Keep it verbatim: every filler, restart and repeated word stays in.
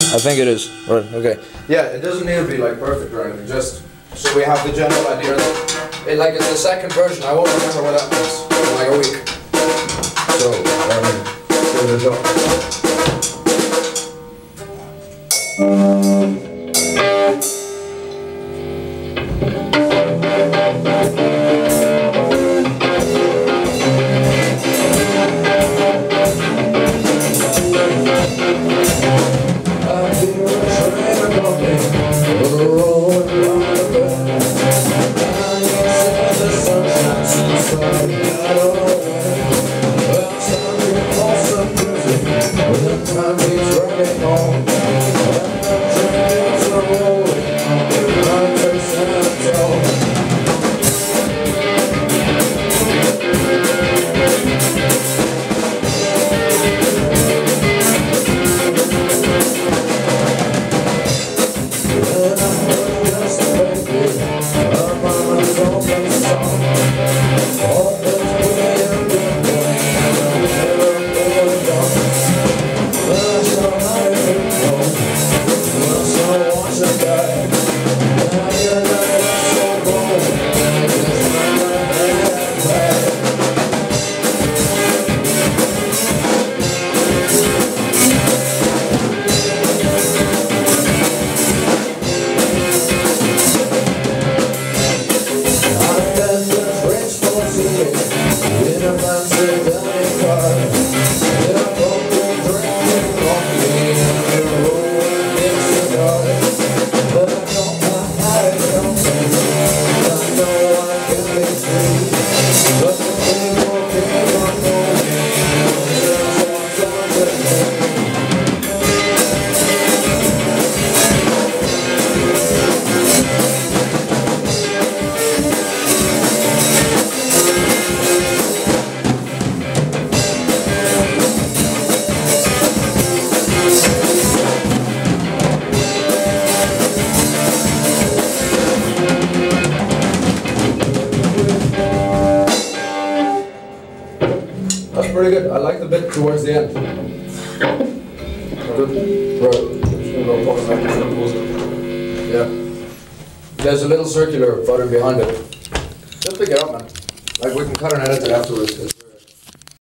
I think it is. Right, okay. Yeah, it doesn't need to be like perfect or anything, just so we have the general idea that it, like it's the second version, I won't remember what that was in like a week. So, um, here we go. That's pretty good. I like the bit towards the end. Good. Right. Yeah. There's a little circular pattern behind it. Just pick it up, man. Like we can cut and edit it afterwards.